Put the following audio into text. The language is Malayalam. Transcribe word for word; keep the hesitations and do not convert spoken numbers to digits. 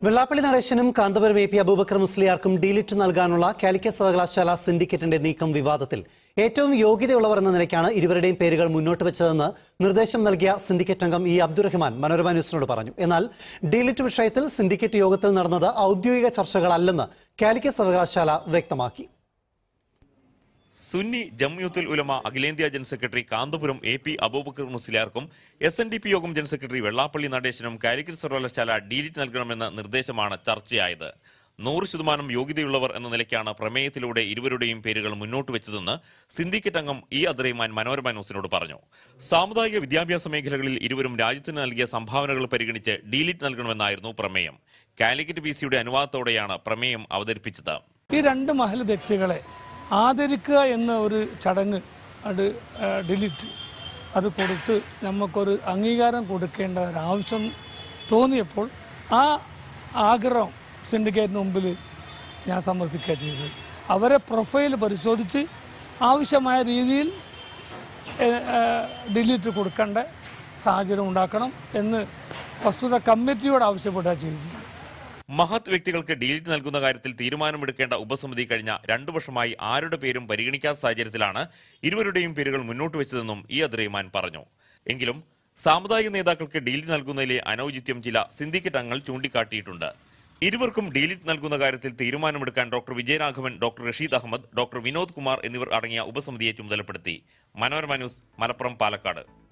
വെള്ളാപ്പള്ളി നടേശനും കാന്തപുരം എ പി അബൂബക്കർ മുസ്ലിയാർക്കും ഡിലിറ്റ് നൽകാനുള്ള കാലിക്കറ്റ് സർവകലാശാല സിൻഡിക്കേറ്റിന്റെ നീക്കം വിവാദത്തിൽ. ഏറ്റവും യോഗ്യതയുള്ളവർ എന്ന നിലയ്ക്കാണ് ഇരുവരുടെയും പേരുകൾ മുന്നോട്ട് വെച്ചതെന്ന് നിർദ്ദേശം നൽകിയ സിൻഡിക്കേറ്റ് അംഗം ഇ അബ്ദുറഹ്മാൻ മനോരമ ന്യൂസിനോട് പറഞ്ഞു. എന്നാൽ ഡിലിറ്റ് വിഷയത്തിൽ സിൻഡിക്കേറ്റ് യോഗത്തിൽ നടന്നത് ഔദ്യോഗിക ചർച്ചകളല്ലെന്ന് കാലിക്കറ്റ് സർവകലാശാല വ്യക്തമാക്കി. സുന്നി ജംഇയ്യത്തുൽ ഉലമ അഖിലേന്ത്യാ general secretary Kanthapuram A P Aboobacker മുസ്ലിയാർക്കും S N D P Yogam general secretary Vellappally നടേശനും കാലിക്കറ്റ് സർവകലാശാല ഡിലിറ്റ് നൽകണമെന്ന നിർദ്ദേശമാണ് ചർച്ചയായത്. നൂറ് ശതമാനം യോഗ്യതയുള്ളവർ എന്ന നിലയ്ക്കാണ് പ്രമേയത്തിലൂടെ ഇരുവരുടെയും പേരുകൾ മുന്നോട്ട് വെച്ചതെന്ന് സിൻഡിക്കേറ്റ് അംഗം ഇ അബ്ദുറഹ്മാൻ മനോരമ ന്യൂസിനോട് പറഞ്ഞു. സാമുദായിക വിദ്യാഭ്യാസ മേഖലകളിൽ ഇരുവരും രാജ്യത്തിന് നൽകിയ സംഭാവനകൾ പരിഗണിച്ച് ഡിലിറ്റ് നൽകണമെന്നായിരുന്നു പ്രമേയം. കാലിക്കറ്റ് പി സിയുടെ അനുവാദത്തോടെയാണ് പ്രമേയം അവതരിപ്പിച്ചത്. ഈ രണ്ട് മഹൽ വ്യക്തികളെ ആദരിക്കുക എന്ന ഒരു ചടങ്ങ് അത് ഡിലിറ്റ് അത് കൊടുത്ത് നമുക്കൊരു അംഗീകാരം കൊടുക്കേണ്ട ഒരാവശ്യം തോന്നിയപ്പോൾ ആ ആഗ്രഹം സിൻഡിക്കേറ്റിന് മുമ്പിൽ ഞാൻ സമർപ്പിക്കുക ചെയ്തത്. അവരെ പ്രൊഫൈൽ പരിശോധിച്ച് ആവശ്യമായ രീതിയിൽ ഡിലിറ്റ് കൊടുക്കേണ്ട സാഹചര്യം ഉണ്ടാക്കണം എന്ന് പ്രസ്തുത കമ്മിറ്റിയോട് ആവശ്യപ്പെടുക ചെയ്തു. മഹത് വ്യക്തികൾക്ക് ഡിലിറ്റ് നൽകുന്ന കാര്യത്തിൽ തീരുമാനമെടുക്കേണ്ട ഉപസമിതി കഴിഞ്ഞ രണ്ടു വർഷമായി ആരുടെ പേരും പരിഗണിക്കാത്ത സാഹചര്യത്തിലാണ് ഇരുവരുടെയും പേരുകൾ മുന്നോട്ട് വെച്ചതെന്നും ഇ അബ്ദുറഹ്മാൻ പറഞ്ഞു. എങ്കിലും സാമുദായിക നേതാക്കൾക്ക് ഡിലിറ്റ് നൽകുന്നതിലെ അനൌചിത്യം ചില സിൻഡിക്കേറ്റ് അംഗങ്ങൾ ചൂണ്ടിക്കാട്ടിയിട്ടുണ്ട്. ഇരുവർക്കും ഡിലിറ്റ് നൽകുന്ന കാര്യത്തിൽ തീരുമാനമെടുക്കാൻ doctor Vijayaraghavan, doctor Rasheed Ahmed, doctor Vinod Kumar എന്നിവർ അടങ്ങിയ ഉപസമിതിയെ ചുമതലപ്പെടുത്തി. മനോരമ ന്യൂസ്, മലപ്പുറം, പാലക്കാട്.